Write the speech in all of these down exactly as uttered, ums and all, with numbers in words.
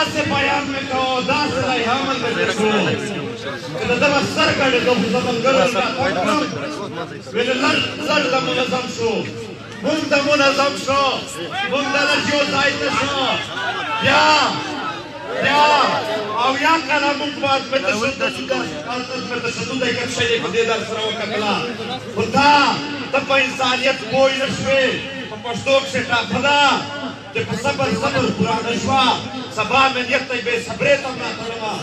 سے بیان میں کہو دا سے لائی حامل میں دیکھو کہ دبا سر کڑے دو زمان گرل کا تکرم ویلے لر لر دا منظم شو من دا منظم شو من دا لجیو زائد شو یا یا او یا کانا مکبات میں تشدد کارتز میں تشدد ہے کہ شیئے کی دیدار سراؤ کا کلا خدا دبا انسانیت کوئی نشوے پشتوک سے ٹاپدا جب صبر صبر قرآن اشوا سبا میں نیت بے صبرے تم نہ طلبا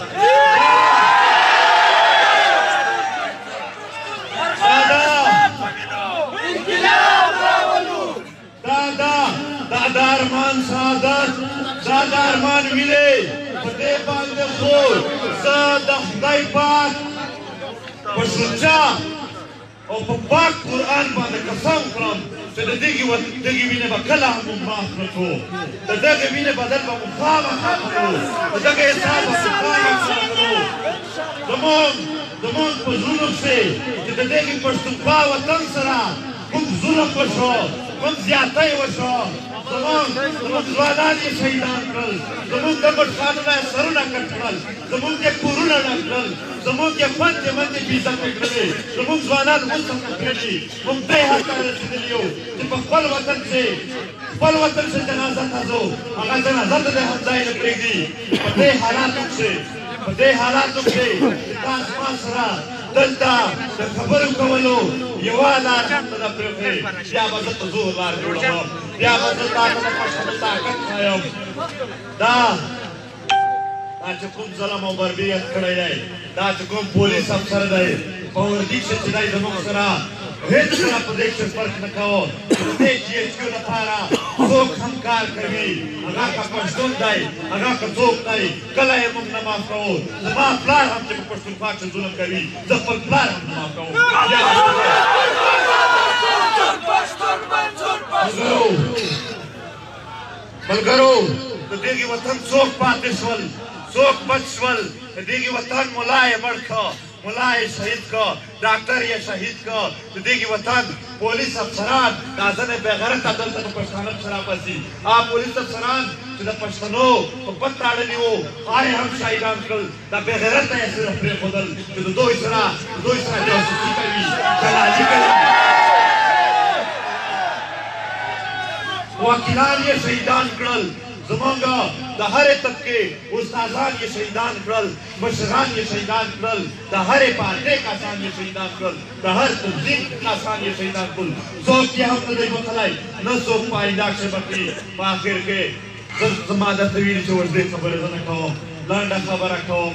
دادا دادا ارمان سعادت دادا ارمان ملے پتے باندے خور زادہ خدای پاک پشرچا اور پاک قرآن باندے قسم کرم تو دیگی و دیگی بینے با کلا ہم معاف رکھو تو دیگی بینے با دل با مخواہ کرو تو دیگی حساب با مخواہ کرو دمون دمون کو ظلم سے تو دیگی پشتنفا و تن سرا کم ظلم وشو کم زیادتی وشو دمون دمون زوادانی شہیدان کرل دمون دمون خانوہ سرونا کرل دمون کے کورونا نکرل دمون کے پنج منجی بیزت کرلے دمون زوانان مستم کرلی ہم دے ہاتھ رسیدلیو جب پل وطن سے پل وطن سے جنازہ تھازو اگر جنازہ دے حمدائی نکلے گی پتے حالاتوں سے پتے حالاتوں سے تاس ماسرا دلتا خبروں کولو یوالا رحمت دا پرفے یا بزت زور لار جوڑا ہو یا بزت طاقت پشت طاقت کھایا ہو دا دا چکم ظلم و بربیت کھڑے جائے دا چکم پولیس افسر دائے پاوردی سے چدائی دمک سرا ہیت سرا پدیک سے فرق نکھاؤ دیکھ جیئے کیوں نپارا زوک ہمکار کروی اگا کا پشتون دائی اگا کا زوک دائی کلا امم نماف کہو زمان پلار ہم چکم پشتون پاک سے ظلم کروی زفر پلار ہم نماف کہو ملگرو تو دیگی وطن زوک پاتشول زوک بچول دیگی وطن ملائے بڑھکا ملائے شہید کا ڈاکٹر یا شہید کا تو دیگی وطن پولیس افسران نازن بیغرت عدل تک پشتانت شرابسی آپ پولیس افسران چیزا پشتنو تو بطاڑے لیو آئے ہم شاہدان کل دا بیغرت ہے ایسے رفرے خودل تو دو اسرا دو اسرا جوسکی کری جلالی کری وکیلان یہ شہیدان کرل زمانگا دا ہر طبقے استازان یہ شہیدان کرل مشران یہ شہیدان کرل دا ہر پارٹے کا سان یہ شہیدان کرل دا ہر تنظیم کا سان یہ شہیدان کرل سوک یہ ہم ندے مخلائی نہ سوک پائنداک سے بکی پاکر کے زمادہ طویل سے ورزے خبر زنکھاؤ لانڈا خبر رکھاؤ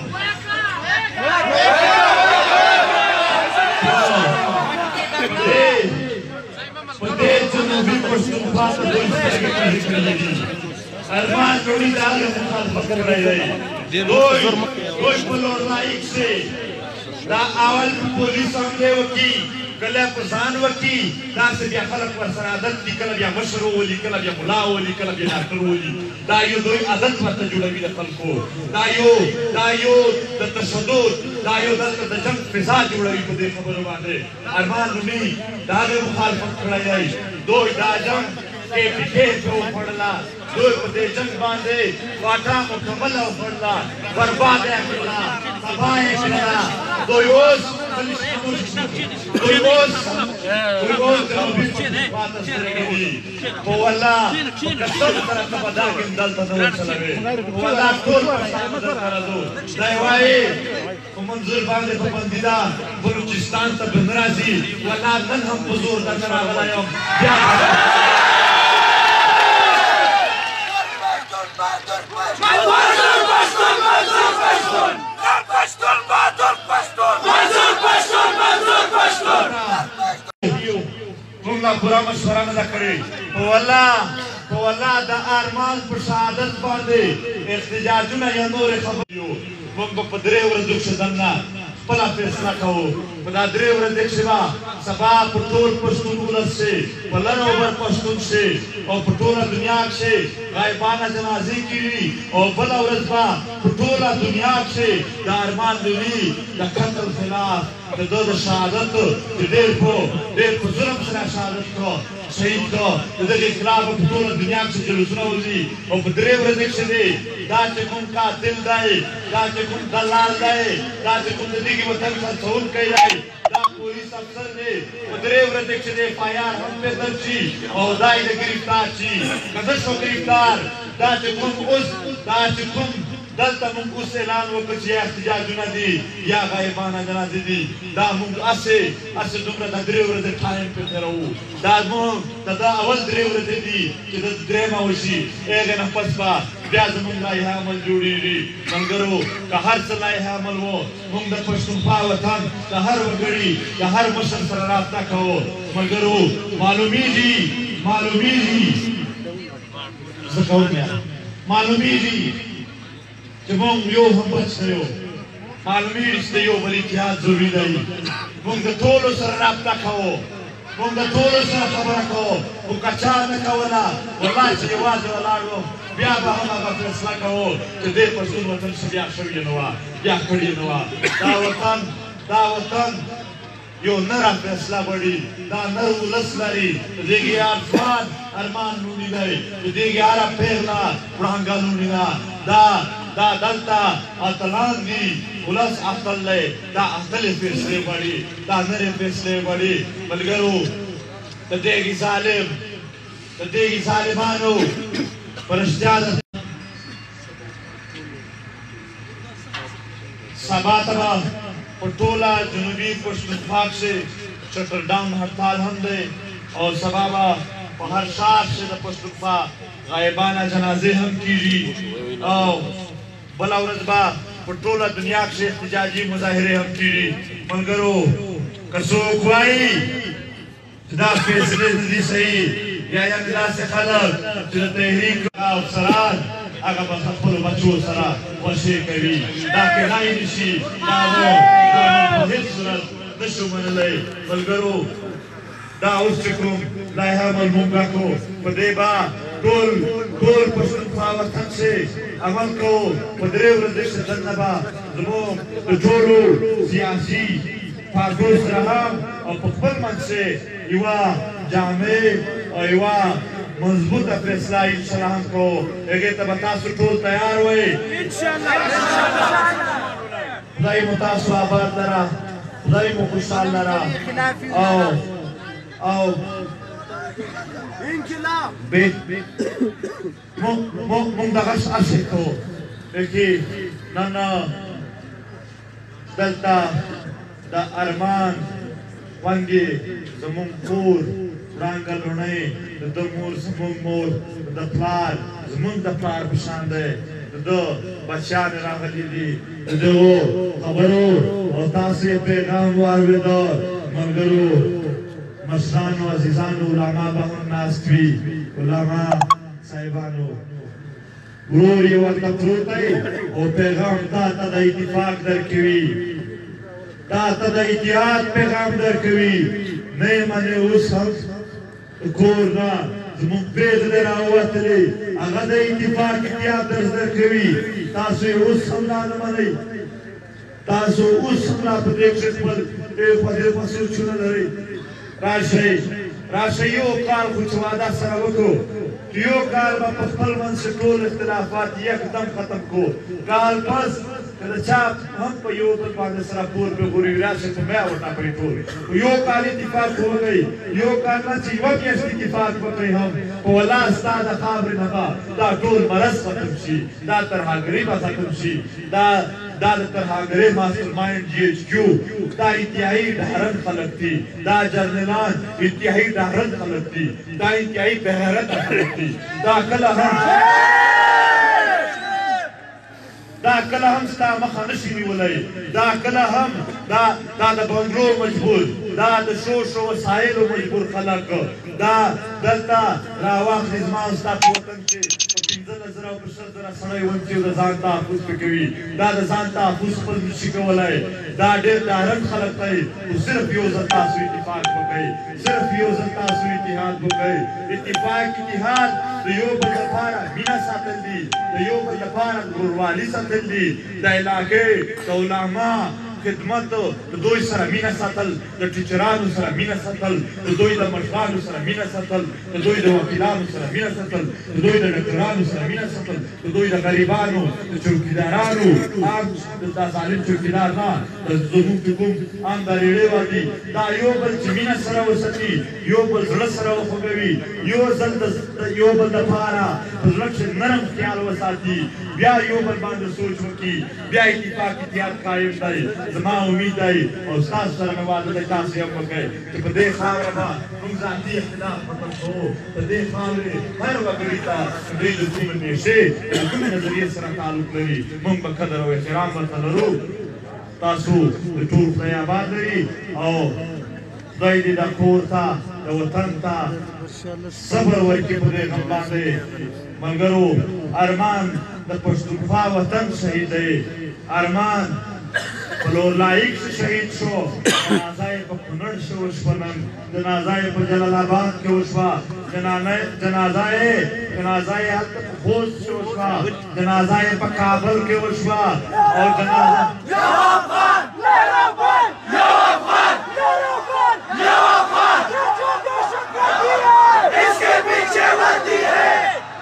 پدے جنوبی پشتنفا تو دو اس طرح کے ذکر لگی ارمان جوڑی دار مخالفت کر رہے ہیں دوئی پلور لائک سے دا اول پولیس آمدے وکی کلے پرسان وکی دا سے بیا خلق ورسر عدد دی کلے بیا مشرو ولی کلے بیا ملاو ولی کلے بیا ڈاکٹر ولی دا یو دوئی عدد ورطا جوڑا بھی دخل کو دا یو دا یو دا تشدود دا یو دا جنگ فضا جوڑا بھی پدے خبروں باندے ارمان نمی دا دے مخالفت کھڑائی آئی دوئی دا جنگ کے پکے جو پڑلا دوئی پدے جنگ باندے واٹا مکمل ہو پڑلا برباد ہے پڑلا تباہ پڑلا دوئی اوز دوئی اوز دوئی اوز جنوبی بات اثر گئی وہ اللہ قسم طرح تبدا کے اندل تدور چلوے وہ اللہ طول پر سامدر کرا دو دائیوائی منظور باندے پبندیدہ بلوچستان تا بنرازی وہ اللہ نن ہم بزور دا کرا غلائیوں بیا مونگا برا مشورہ نہ کرے تو اللہ تو اللہ دا آرمان پر شہادت باندے احتجاجونا یا نور خبریو مونگا پدرے ورزوک شدننا پلا فیصلہ کہو پدا درے ورزوک شبا سبا پٹول پشتون اولد سے پلن اوبر پشتون سے اور پٹولا دنیا سے غائبانہ جنازی کی لی اور بلا ورزبا پٹولا دنیا سے دا آرمان دلی دا قتل خلاف دا دو دا شہادت دا دیر کو دیر کو ظلم سنا شہادت کو شهید کو د دې خلاف په ټول دنیا کې جلوسونه وځي او په درې ورځې کې دی دا چې کوم قاتل دی دا چې کوم دلال دی دا چې کوم د دې کې وطن خرڅون کوي دی دا پولیس افسر دی په درې ورځې کې دی فایار هم په درد شي او دای د گرفتار شي کله شو گرفتار دا چې کوم اوس دا چې کوم دلته موږ اوس اعلان وکړ چې احتجاجونه دي یا غایبانه جنازې دي دا موږ اسې اسې دومره د درې ورځې ټایم پې تېروو دا موږ د دا اول درې ورځې دي چې د درېیمه وشي هغې نه پس به بیا زموږ لایحه عمل جوړېږي ملګرو که هر څه لایحه عمل و موږ د پښتونخوا وطن د هر وګړي د هر مشر سره رابطه کوو ملګرو معلومیږي معلومیږي زه کوم یاره معلومیږي چې موږ یو هم بچ نه یو معلومیږي چې د یو بل اتحاد ضروري دی موږ د ټولو سره رابطه کوو موږ د ټولو سره خبره کوو خو که چا نه کوله والله چې یوازې ولاړ وم بیا به هم هغه فیصله کوو چې دې پښتون وطن څه بیا شوې نه وه بیا کړې نه وه دا وطن دا وطن یو نره فیصله غواړي دا نر ولس لري د دې کې هر ځوان ارمان لوڼي دی د دې کې هره پیغله وړانګه لوڼي ده دا دا دلته اتلان دي ولس اتل دی دا اتلې فیصلې غواړي دا نرې فیصلې غواړي ملګرو د دې ظالم د دې ظالمانو پرشتیا سبا ته به په ټوله جنوبي پښتونخوا کښې شټر ډاون هړتال هم دی او سبا به په هر ښار کښې د پښتونخوا غایبانه جنازې هم کېږي او بله ورځ به په ټوله دنیا کښې احتجاجي مظاهرې هم کېږي ملګرو که څوک وایي چې دا فیصلې نه دي صحیح یا یعنې داسې خلک چې د تحریک افسران هغه به خپلو بچو سره خوشې کوي دا کېدای نه شي دا موږ په هېڅ صورت نه شو منلی ملګرو دا اوس چې کوم لایحه عمل موږ راکړو په دې به ټول ټول پښتونخوا وطن کښې عمل کوو په درې ورځې کښې دلته به زموږ د ټولو سیاسي پارټیو سره هم او په خپل منځ کښې یوه جامع او یوه مضبوطه فیصله انشاءالله هم کوو هغې ته به تاسو ټول تیار وئ خدای مو تاسو آباد لره خدای مو خوشحال لره او او مونږ دغه هڅې کوو چې نن دلته د ارمان ونګې زموږ کور وړانګه لوڼۍ د ده مور زموږ مور د پلار زموږ د پلار په شان دی د ده بچیان راغلي دي د دغو خبرو او تاسو یې پیغام واورېده ملګرو مشرانو عزیزانو علما به هم ناست وي علما صاحبانو ورور یې ورته پروت دی او پیغام تا ته د اتفاق درکوي تا ته د اتحاد پیغام درکوي نه یې منې اوس هم کور نه زموږ پرېږدی راووتلې هغه د اتفاق اتحاد درس درکوي تاسو یې اوس هم را نه منئ تاسو اوس هم را په دې کښې خپل خوږې مسوچونه لرئ راشئ راشئ یو کال خو چې وعده سره وکړو یو کال به په خپل منځ کښې ټول اختلافات یکدم ختم کړو کال پس که د چا هم په یو بل باندې سره پور پرې غوري راشئ په بیا ورته پرې ټول یو کال اتفاق وکړئ یو کال نه چې یوه میاشت اتفاق وکړئ هم په والله ستا د خاورې نه به دا ټول مرض ختم شي دا ترهګري به ختم شي دا دا د ترهګرۍ ماسټر مایند جي ایچ کیو دا انتهایي ډهرن خلک دي دا جرنیلان انتهایي ډهرن خلک دي دا انتهایي بېغیرته خلک دي دا کله هم دا کله هم ستا مخه نشي نیولی دا کله هم دا دا د بنګلو مجبور دا د شو شو وسایلو مجبور خلک دا دلته راواخلي زما او ستا په وطن کښې په پنځلس زره او په شل زره سړی ونڅي د ځان تحفظ پې کوي دا د ځان تحفظ خپل نشي کولی دا ډېر ډارن خلک دی خو صرف یو ځل تاسو اتفاق وکئ صرف یو ځل تاسو اتحاد وکئ اتفاق اتحاد د یو بل لپاره مینه ساتل دي د یو بل لپاره ورورولي ساتل دي د علاقې د علما خدمت د دوی سره مینه ساتل د ټیچرانو سره مینه ساتل د دوی د مشرانو سره مینه ساتل د دوی د وکیلانو سره مینه ساتل د دوی د ډاکټرانو سره مینه ساتل د دوی د غریبانو د چوکیدارانو عام د ظالم چوکیدار نه زموږ چې کوم عام دا ریړې وادي دا یو بل چې مینه سره وساتي یو بل زړه سره وخوږوي یو ځل د یو بل دپاره په زړه کښې نرم خیال وساتي بیا یو بل باندې سوچ وکړي بیا اتفاق اتحاد قایم دی زما امید دی او ستاسو سره مې واده دی تاسو یې هم وکړئ چې په دې خاوره به موږ ذاتي اختلاف ختم کوو په دې خاورې هر وګړي ته دوی د کومې پیشې د کومې نظریې سره تعلق لري موږ به قدر او احترام ورته لرو تاسو د ټول خدای آباد لري او خدای دې دا کور ته د وطن ته صبر ورکړي په دې غم باندې ملګرو ارمان د پښتونخوا وطن شهید دی ارمان په لورلایک شهید شو جنازه یې په کونړ کې وشوه نن جنازه یې په جلال آباد کې وشوه جنازه یې جنازه یې هلته په خوست کې وشوه جنازه یې په کابل کې وشوه او جنازه یو افغان یو افغان یو افغان یو افغان یو افغان اس کے پیچھے وردی ہے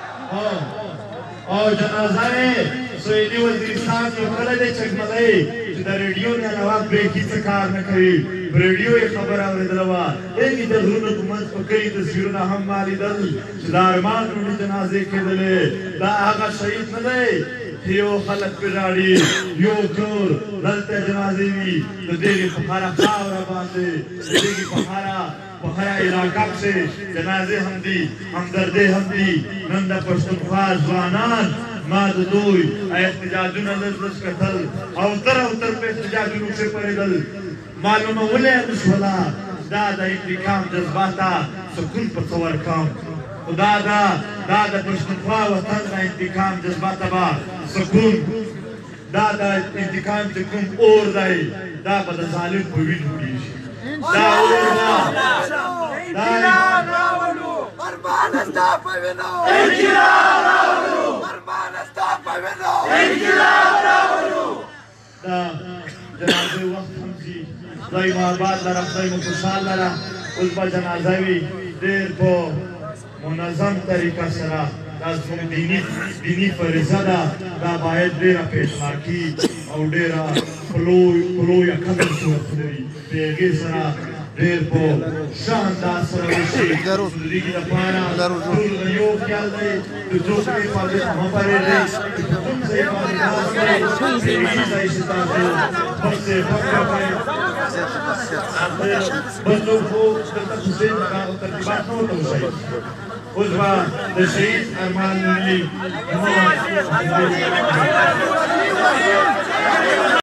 او جنازه یې سویلي وزیرستان یو کلی دی چکمدی چې د ریډیو نه علاوه بریکي څه کار نه کوي په ریډیو یې خبره اورېدله وه هغې د غرونو په منځ په کلي تصویرونه هم ما لیدل چې د ارمان روڼې جنازې کېدلې دا هغه شهید نه دی چې یو خلک پرې راړي یو کور دلته جنازې وي د دغې په هره خاوره باندې د دغې په هره په هره علاقه کښې جنازې هم دي همدردۍ هم دي نن د پښتونخوا ځوانان ما د دوی احتجاجونه لږ لږ کتل اوتر اوتر په احتجاجونو کښې پرېدل معلومولی یې نه شوله دا د انتقام جذباته سکون په څه ورکړم خو دا ده دا د پښتونخوا وطن د انتقام جذباته به سکون دا د انتقام چې کوم اور دی دا به د ظالم په وینو کېږي دا اور به انقلاب راولو ارمان ستا په وینو انقلاب راولو ارمان ستا په وینو انقلاب راولو دا جنازې وخت هم ځي خدای مو آباد لره خدای مو خوشحال لره اوس به جنازه وي ډېر په منظم طریقه سره دا زموږ دیني دیني فریضه ده دا باید ډېره پېشمارکي او ډېره په لویه قدر صورت لري د هغې سره ډېر په شاندار سره وشي د دې لپاره ټول د یو خیال دی د څوک دې فعالیت مه پرېږدئ چې په کوم ځای باندې ناست دی هغې ځای چې تاسو بل څه فکر وکړئ بل څوک خو دلته کوڅې ترتیبات نه ورته وښایي اوس به د شهید ارمان لوڼي